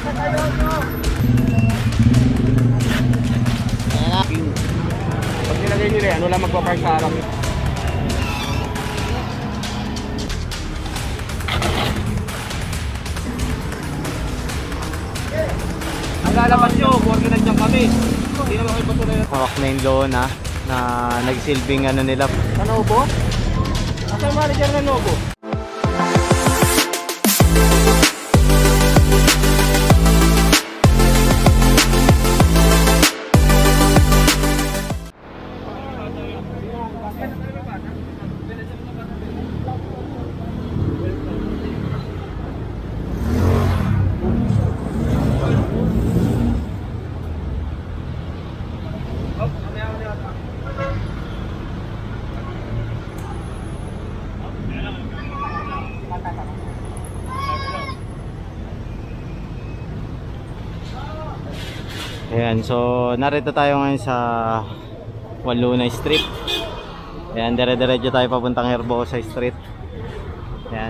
Pag nilagay nyo rin, ano lang magpapark sa harap. Ang lalabas nyo, porque nandiyan kami. Hindi naman kayo patuloy. Hawak na yung lona na nagsilbing ano nila. Novo? Asa manager na Novo? Ayan, so narito tayo ngayon sa Walunay Street. Ayan, dire-diretso tayo papuntang Herbosa Street. Ayan.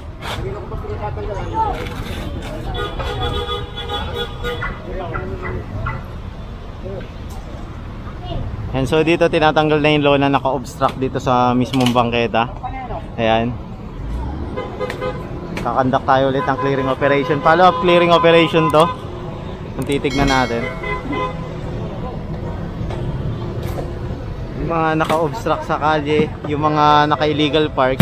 Ayan, so dito tinatanggal na yung lona naka-obstruct dito sa mismong bangketa. Ayan. Kakandak tayo ulit ng clearing operation. Follow up clearing operation to. Kung titignan natin. Yung mga naka-obstruct sa kalye, yung mga naka-illegal park.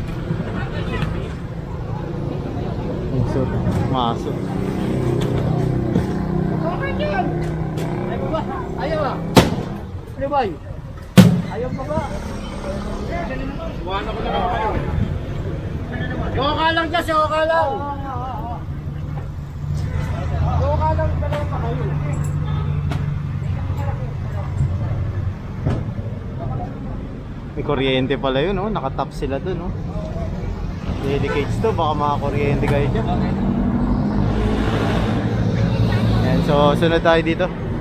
Masok. Ayaw ah. Ano ba? Ayaw pa ba? Buwan ako na kayo. Yoka lang dyan, yoka lang. Yoka lang dalawa pa kayo. May kuryente pala yun, oh. Nakatap sila dun, oh. Dedicates to, baka makakuryente kayo dyan. Ayan, so sunod tayo dito.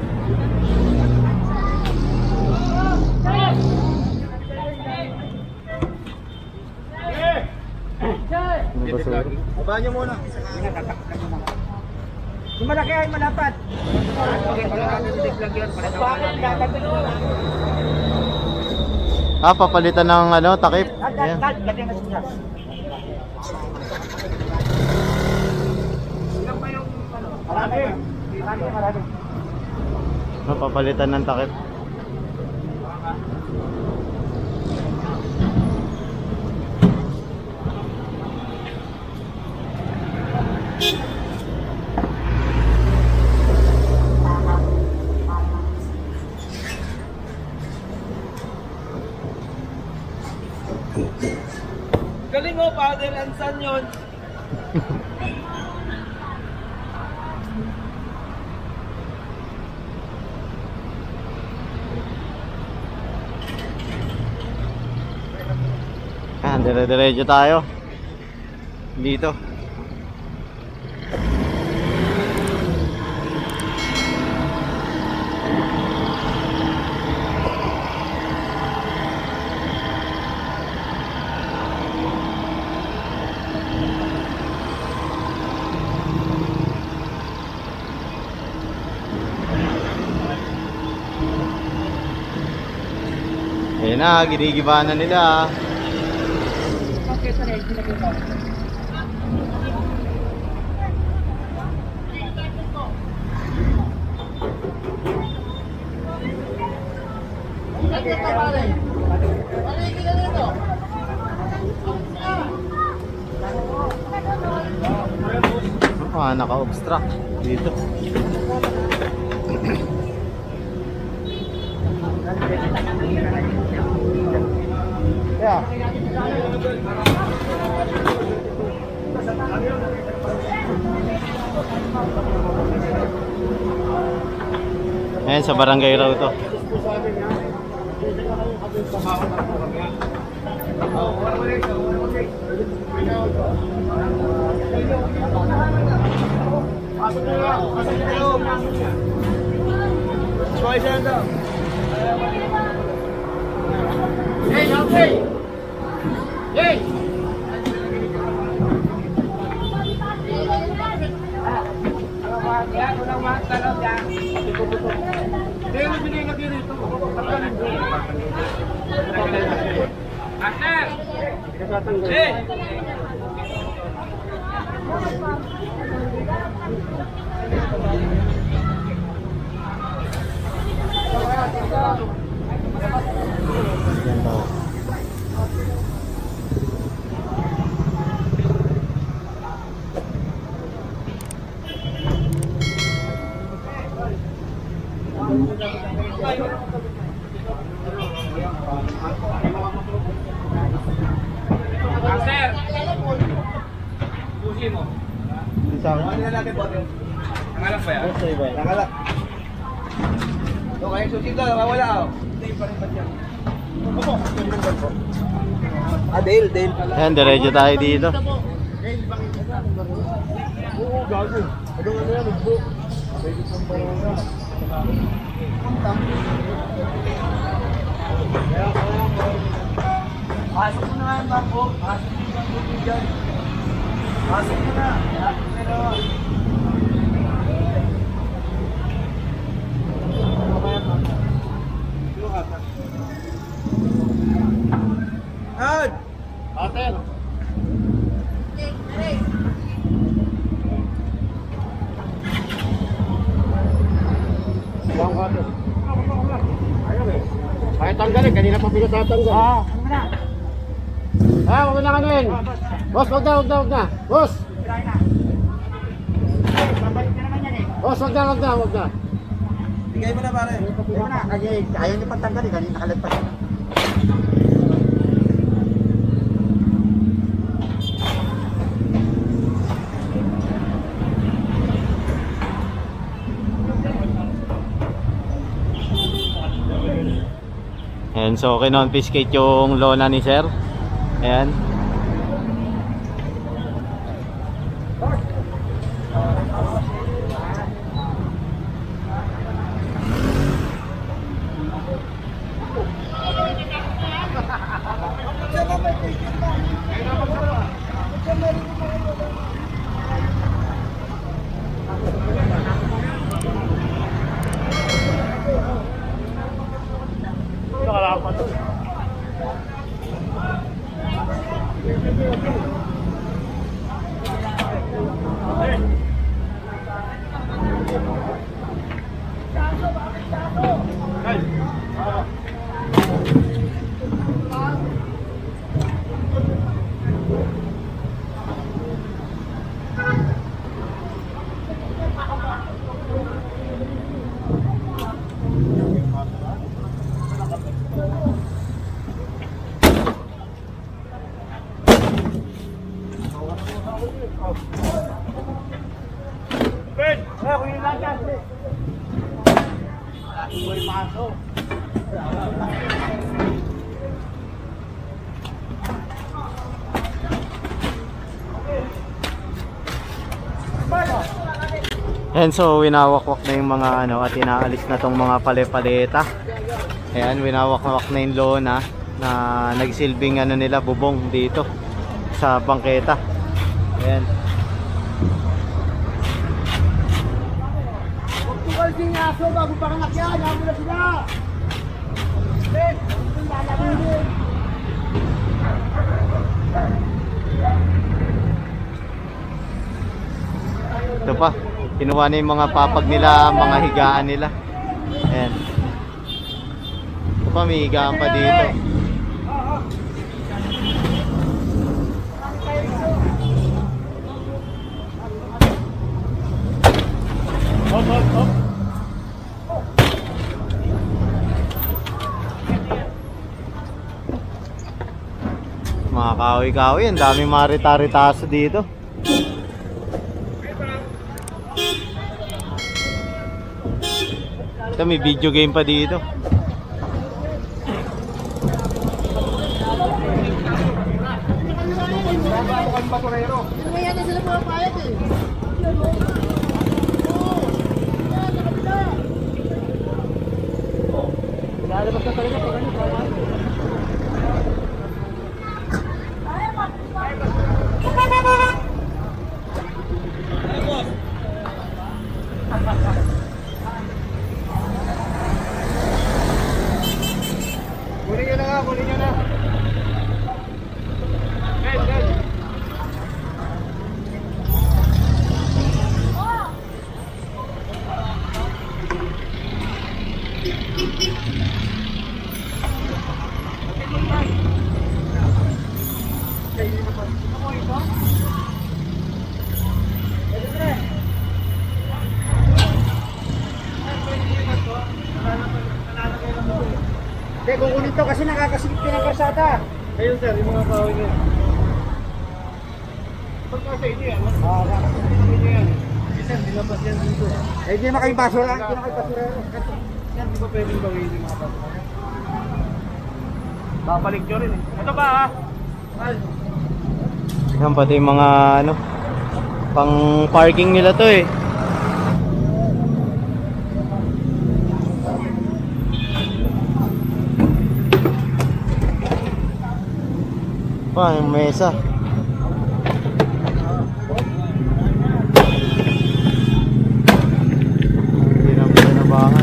Baba nyo muna. Yung malaki ay malapat. Ah, papalitan ng ano, takip. Ayan. Papalitan ng takip. Galing mo, father and son yun. Ah, dire-diretso tayo. Dito. Ayan na, ginigiba na nila. Ah, naka-obstruct dito. Yeah. Ayan, sa barangay raw to. Hey, okay. Hey. Hindi, binigay lagi rito. Tanggalin mo. Master! Hey! Master! Pusin mo. Isang. Nangalak ba yan? Nangalak. Okay, susi ka, nawawala ako. Dale. Ayan, diretso tayo dito. Oo, gago. Ano yan? Nagbo. Pasok mo na nga yung bangko. Pasok mo yung bangko dyan. Pasok mo na. Pero... Ad! Aten. Bang aten. Ayaw eh. Ay tanggalin, kanina pa pinatatanggal. Huwag na kanin. Boss, wag na. Boss. Boss, wag na. Bigay mo na pare. Ayaw niyo pang tanggalin, kanina nakalagpas. Ayan, so kinonfiscate yung lona ni sir. Ayan. And so winawakwak na yung mga ano at inaalis na tong mga pale-paleta. Ayan, winawakwak na yung lona na nagsilbing ano nila bubong dito sa bangketa. Ayan. Huwag tukal sing aso bago panganak yan. Hamo na sila. Ito pa, kinuha na yung mga papag nila, mga higaan nila. Ayan. Ito pa, may higaan pa dito. Mga kahoy-kahoy, ang daming marita-ritaso dito. Ito, may video game pa dito. dito kasi nakakasikip din ang karsada. Ayun sir, yung mga kahoy niya. Pagkasa hindi yan. Hindi yan. Sir, dinabas yan dito. Eh, hindi naman kayo basura. Hindi naman kayo basura. Sir, di ba pwedeng gawin yung mga basura? Babalik nyo rin eh. Ito ba ha? Yan pati yung mga ano, pang parking nila to eh. Pa, yung mesa. Hindi na pinabangan.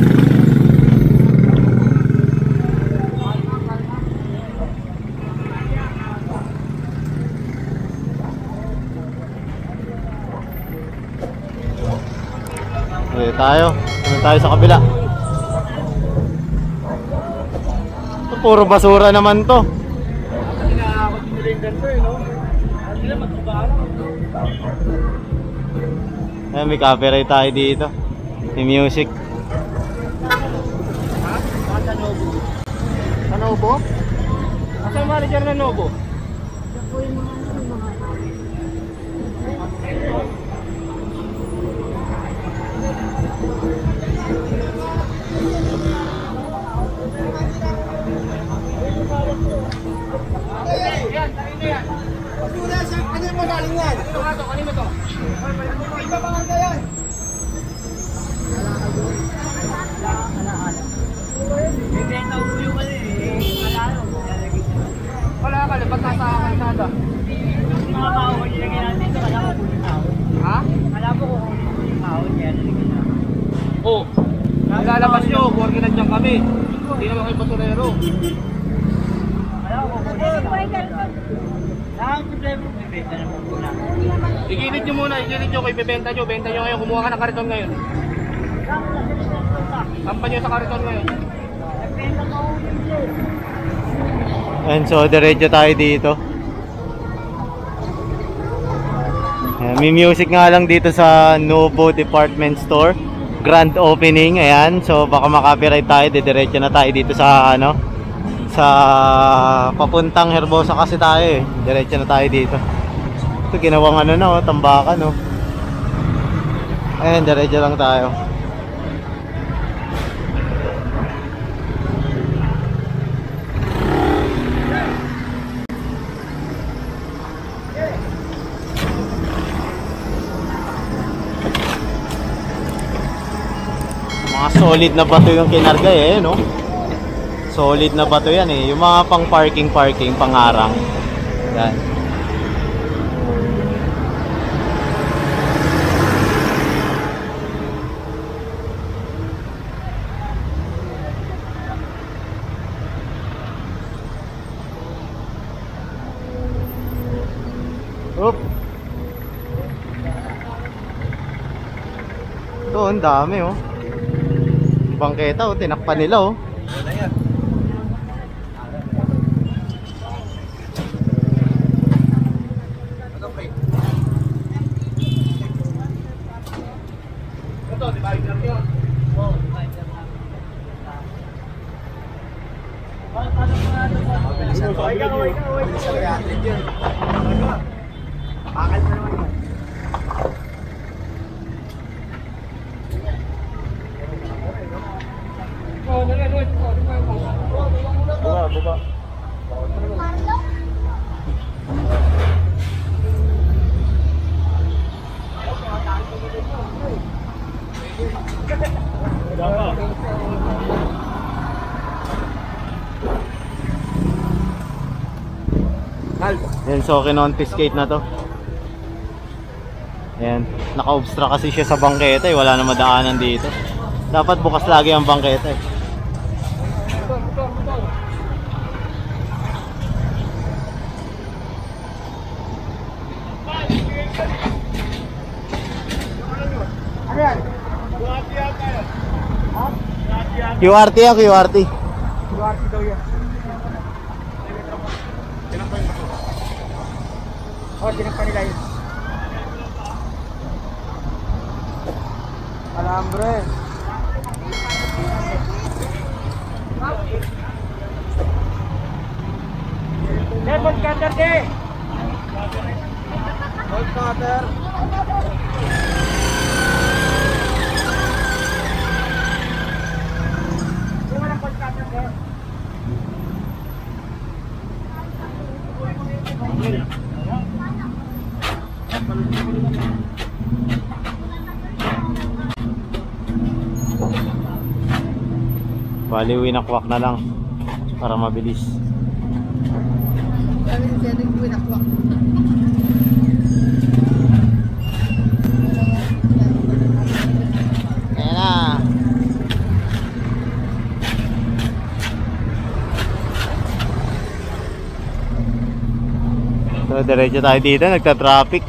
Okay, tayo. Punta tayo sa kabila. Ito, puro basura naman to. Kasi nakakot nila yung ganito eh, no? Hindi na matubaan. Ayan, may copyright tayo dito. May music. Ha? Sa Novo. Sa Novo? Asa ang manager ng Novo? Yan, tayo na yan. Ano yung magaling yan? Kanino to? Iba ba nga yan? Bibenta ko yung ano eh. Alalo. Wala ka, ba't nasa kalsada? Yung mga kahoy nilagay natin dito, kala ko kunin kahoy. Ha? Kala ko kunin yung kahoy, kaya nilagay natin. Oo. Lalabas nyo, buwag nandiyan kami. Hindi naman kayo basurero. Kala ko kunin yung kahoy. Ang problema ko, bibenta naman muna. Igilid nyo muna, igilid nyo kay bebenta nyo. Benta nyo ngayon, kumuha ka ng kariton ngayon. Kampan nyo sa kariton ngayon. Nagbenta ko dito. And so, diretso tayo dito. Ayan, may music nga lang dito sa Novo Department Store. Grand opening, ayan. So, baka makapiright tayo. Diretso na tayo dito sa ano, sa papuntang Herbosa kasi tayo eh. Diretso na tayo dito. Ito ginawang ano na, tambakan no. Ayan, diretso lang tayo. Mga solid na bato yung kinarga eh, no? Solid na bato yan eh. Yung mga pang parking, pangarang. Yan. Oop. Ito, ang dami oh. Bangketa oh, tinakpan nila oh. Wala yan. Ito, divider yun. Oo, divider na. Paano mo nga ito? Bakal pa naman yun. Buka. Yan, so kinonfiscate na to. Ayan, naka-obstruct kasi siya sa bangketa eh. Wala na madaanan dito. Dapat bukas lagi ang bangketa eh. Ano yan? QRT yan, QRT. QRT daw yan. Oh, tinakpan nila yun. Alambre. Bolt cutter de. Bolt cutter. Walang bolt cutter de. Bali, winakwak na lang para mabilis. Ayan na. So, diretso tayo dito, nagta-traffic.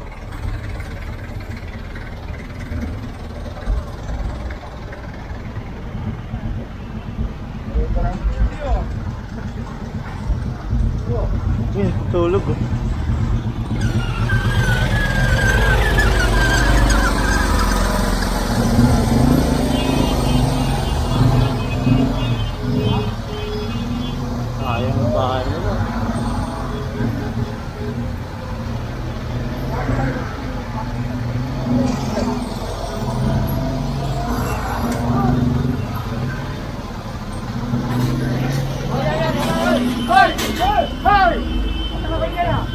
Tulog oh. Sayang ang bahay nila. Hoy! Hoy! Nakakay ka na.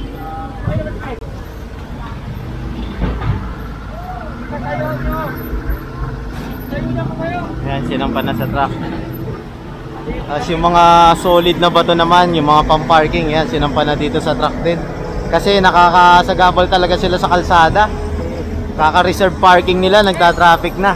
Ayan, sinampan na sa truck. Tapos yung mga solid na bato naman, yung mga pang-parking, yan, sinampan na dito sa truck din. Kasi nakakasagabal talaga sila sa kalsada. Kaka-reserve parking nila, nagta-traffic na.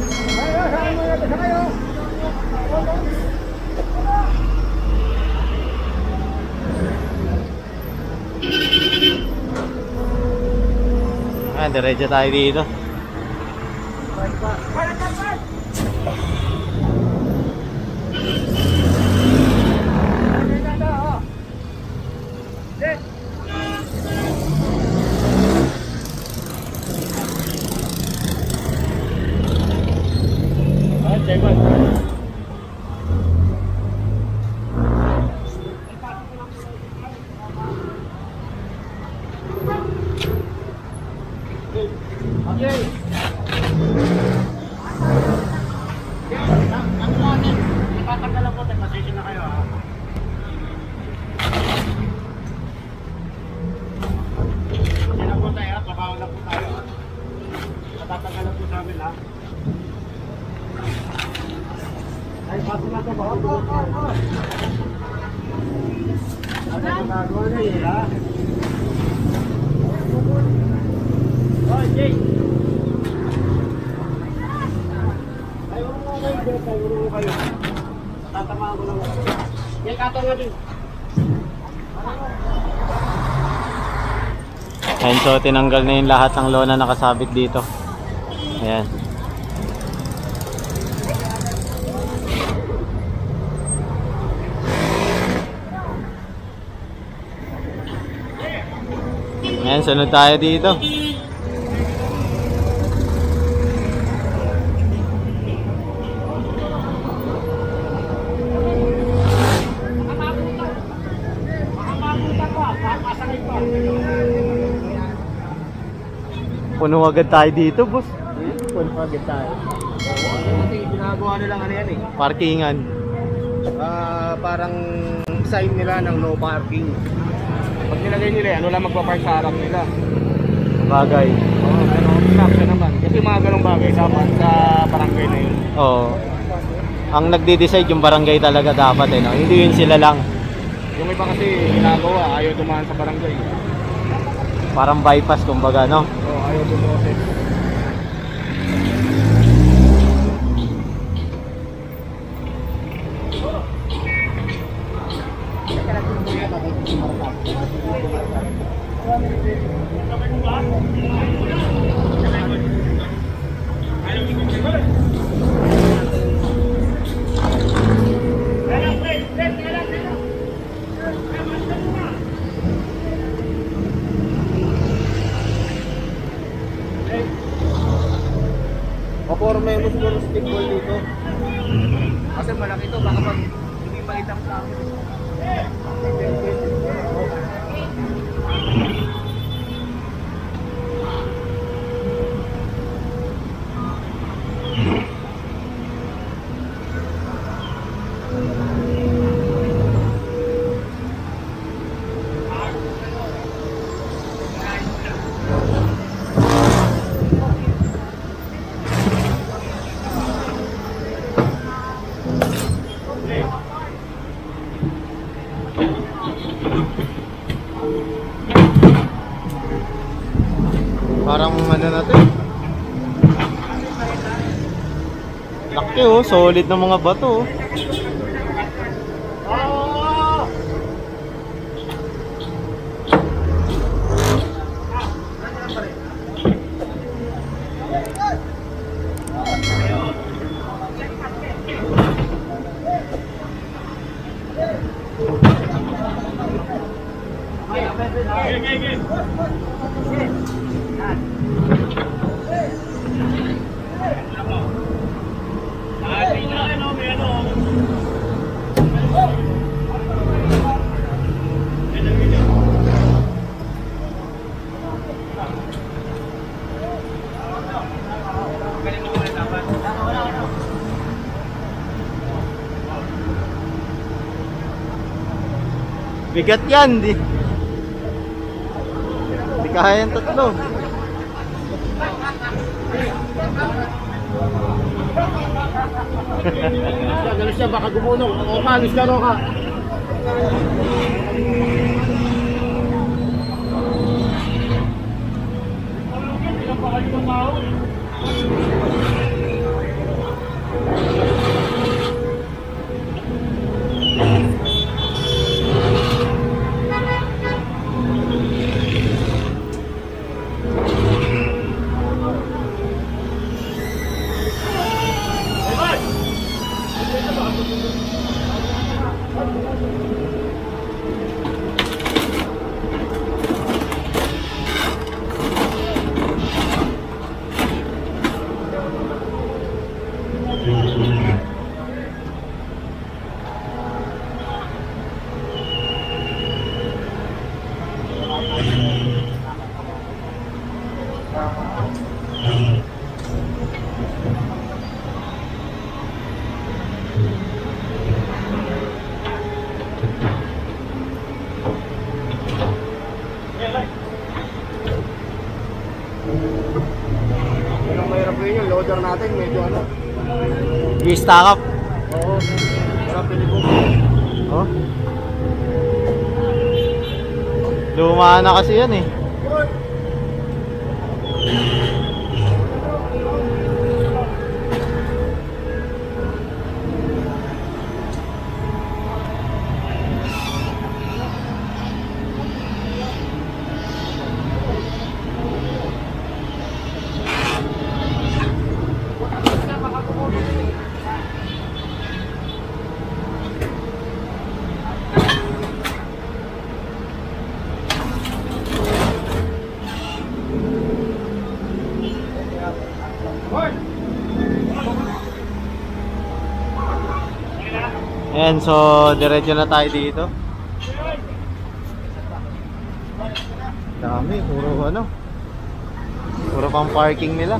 Ayan, diretso tayo dito. Ayan, so tinanggal na yung lahat ng lona nakasabit dito. Ayan. Ayan, sunod tayo dito. Puno agad tayo dito, boss. Puno agad tayo. Kasi ginagawa nilang ano yan eh. Parkingan. Parang sign nila ng no parking. Pag nilagay nila yan, wala magpapark sa harap nila. Bagay. Oo, ano, siya naman. Kasi mga ganong bagay dapat sa barangay na yun. Oo. Ang nagde-decide yung barangay talaga dapat eh, no? Hindi yun sila lang. Yung iba kasi ginagawa, ayaw dumaan sa barangay. Parang bypass kumbaga, no? Oo, ayaw dumaan. Paporme mo siguro stickball dito. Kasi malaki to, baka pag hindi pa itap sa akin. Parang ano na to eh. Laki oh, solid na mga bato oh. Bigat yan, di kaya yung tatlo. Galis siya, baka gumunong. O kalis ka ro ka. Ang mahirap ngayon yung loader natin, medyo ano. I-stack up. Oo. Sarap pinipong. Oh. Luma na kasi yan eh. Ayan, so diretso na tayo dito. Dami, puro ano. Puro pang parking nila.